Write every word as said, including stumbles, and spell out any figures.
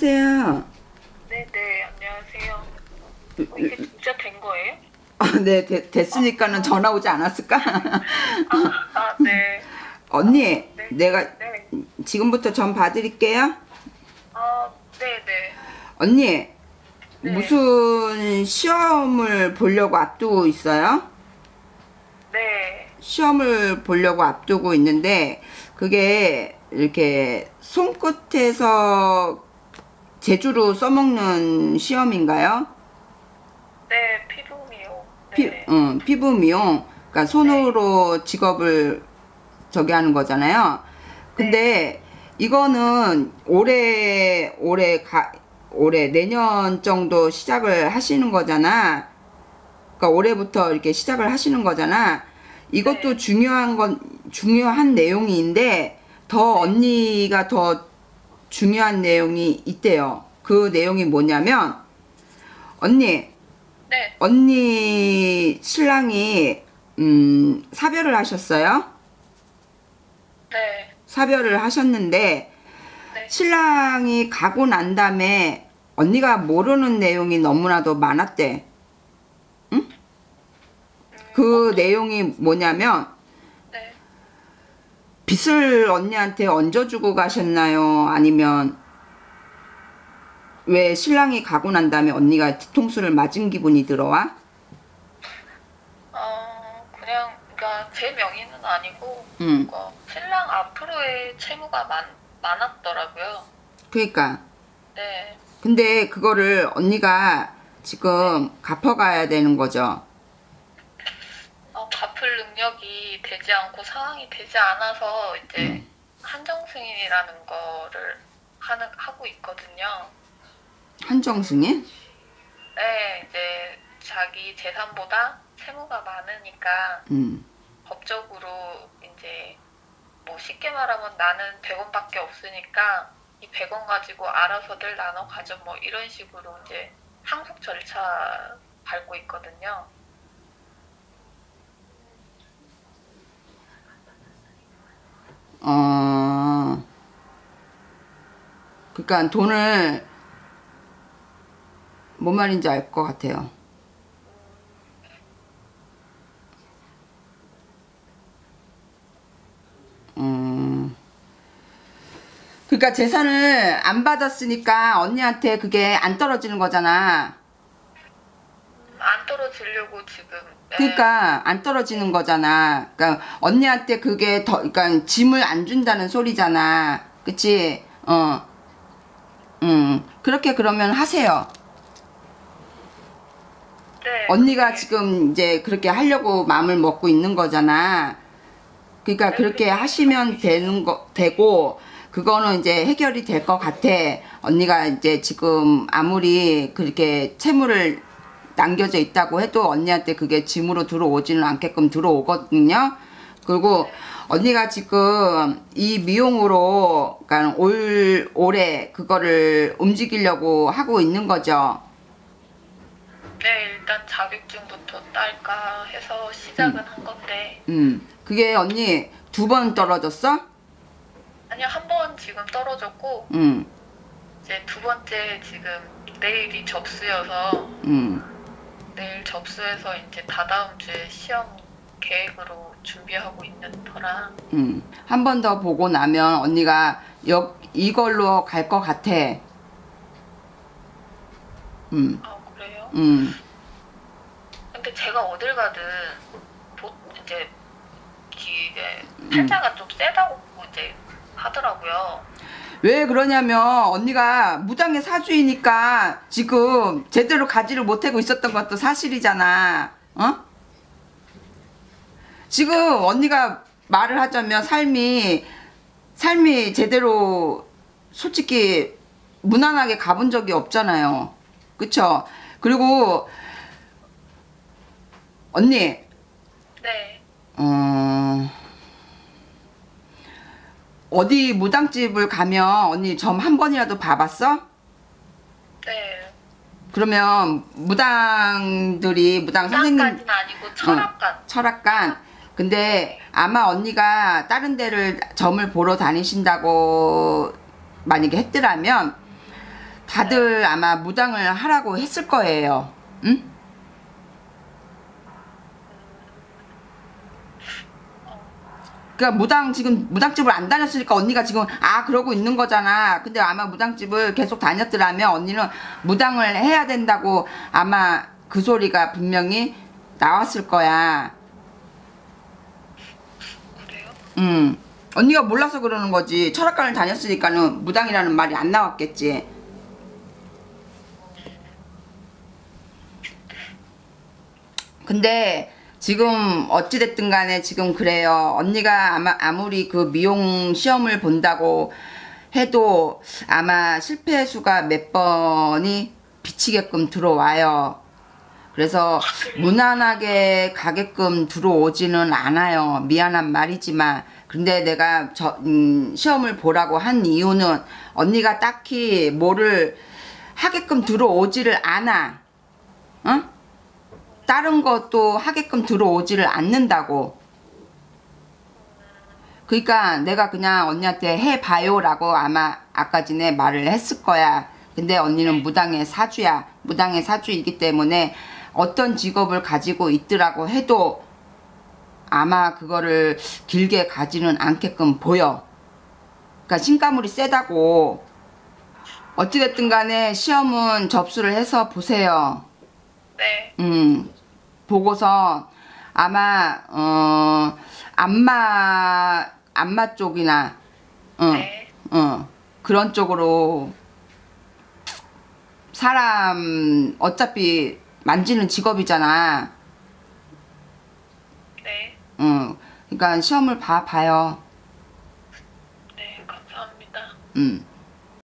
여보세요. 네네, 안녕하세요. 어, 이게 진짜 된 거예요? 아, 네, 되, 됐으니까는 전화 오지 않았을까? 아, 아, 네. 언니, 네. 내가 네. 지금부터 전 봐드릴게요. 아, 네네. 언니, 네. 무슨 시험을 보려고 앞두고 있어요? 네. 시험을 보려고 앞두고 있는데 그게 이렇게 손끝에서 제주로 써먹는 시험인가요? 네, 피부 미용. 피, 네. 응, 피부 미용, 그러니까 손으로 직업을 저기 하는 거잖아요. 근데 이거는 올해 올해 가 올해 내년 정도 시작을 하시는 거잖아. 그러니까 올해부터 이렇게 시작을 하시는 거잖아. 이것도 네. 중요한 건 중요한 내용인데 더 언니가 더 중요한 내용이 있대요. 그 내용이 뭐냐면 언니 네. 언니 신랑이 음, 사별을 하셨어요. 네. 사별을 하셨는데 네. 신랑이 가고 난 다음에 언니가 모르는 내용이 너무나도 많았대. 응? 음, 그 어떤- 내용이 뭐냐면 네. 빚을 언니한테 얹어주고 가셨나요? 아니면 왜 신랑이 가고 난 다음에 언니가 뒤통수를 맞은 기분이 들어와? 어, 그냥, 그니까 제 명의는 아니고, 응. 그러니까 신랑 앞으로의 채무가 많, 많았더라고요. 그러니까 네. 근데 그거를 언니가 지금 갚아가야 되는 거죠. 어, 갚을 능력이 되지 않고 상황이 되지 않아서 이제 음. 한정승인이라는 거를 하는, 하고 있거든요. 한정승인? 네, 이제 자기 재산보다 채무가 많으니까 음. 법적으로 이제 뭐 쉽게 말하면 나는 백 원밖에 없으니까 이 백 원 가지고 알아서들 나눠 가져 뭐 이런 식으로 이제 상속 절차 밟고 있거든요. 어. 그러니까 돈을 뭔 말인지 알 것 같아요. 음. 그러니까 재산을 안 받았으니까 언니한테 그게 안 떨어지는 거잖아. 안 떨어지려고 지금 네, 그러니까 안 떨어지는 거잖아. 그러니까 언니한테 그게 더, 그러니까 짐을 안 준다는 소리잖아. 그치? 어. 음. 그렇게 그러면 하세요. 네, 언니가 그게- 지금 이제 그렇게 하려고 마음을 먹고 있는 거잖아. 그러니까 네, 그렇게 그렇게 하시면 되는 거 되고 그거는 이제 해결이 될 것 같아. 언니가 이제 지금 아무리 그렇게 채무를 남겨져 있다고 해도 언니한테 그게 짐으로 들어오지는 않게끔 들어오거든요. 그리고 언니가 지금 이 미용으로 그러니까 올 올해 그거를 움직이려고 하고 있는 거죠. 네, 일단 자격증부터 딸까 해서 시작은 한 건데 음, 그게 언니 두 번 떨어졌어? 아니요, 한 번 지금 떨어졌고 음, 이제 두 번째 지금 내일이 접수여서 음, 내일 접수해서 이제 다다음 주에 시험 계획으로 준비하고 있는 터라. 음. 한 번 더 보고 나면 언니가 여, 이걸로 갈 것 같아. 음, 아, 그래요? 음. 근데 제가 어딜 가든 보, 이제 이게 팔자가 좀 세다고 이제 하더라고요. 왜 그러냐면 언니가 무당의 사주이니까 지금 제대로 가지를 못하고 있었던 것도 사실이잖아. 어? 지금 언니가 말을 하자면 삶이 삶이 제대로 솔직히 무난하게 가본 적이 없잖아요. 그쵸? 그리고 언니 네. 어... 어디 무당집을 가면 언니 점 한 번이라도 봐봤어? 네. 그러면 무당들이 무당 선생님 무당까지는 아니고 철학관. 어, 철학관. 근데 아마 언니가 다른 데를 점을 보러 다니신다고 만약에 했더라면 다들 아마 무당을 하라고 했을 거예요. 응? 그러니까 무당 지금 무당집을 안 다녔으니까 언니가 지금 아 그러고 있는 거잖아. 근데 아마 무당집을 계속 다녔더라면 언니는 무당을 해야 된다고 아마 그 소리가 분명히 나왔을 거야. 그래요? 응. 언니가 몰라서 그러는 거지. 철학관을 다녔으니까는 무당이라는 말이 안 나왔겠지. 근데 지금 어찌됐든 간에 지금 그래요. 언니가 아마 아무리 그 미용 시험을 본다고 해도 아마 실패 수가 몇 번이 비치게끔 들어와요. 그래서 무난하게 가게끔 들어오지는 않아요. 미안한 말이지만. 근데 내가 저 음, 시험을 보라고 한 이유는 언니가 딱히 뭐를 하게끔 들어오지를 않아. 어? 다른 것도 하게끔 들어오지를 않는다고. 그러니까 내가 그냥 언니한테 해봐요 라고 아마 아까 전에 말을 했을 거야. 근데 언니는 무당의 사주야. 무당의 사주이기 때문에 어떤 직업을 가지고 있더라고 해도 아마 그거를 길게 가지는 않게끔 보여. 그러니까 신가물이 세다고. 어찌됐든 간에 시험은 접수를 해서 보세요. 네. 음, 보고서 아마 어 안마 안마 쪽이나 어, 네. 어 그런 쪽으로 사람 어차피 만지는 직업이잖아. 네. 어, 그러니까 시험을 봐 봐요. 네, 감사합니다. 음.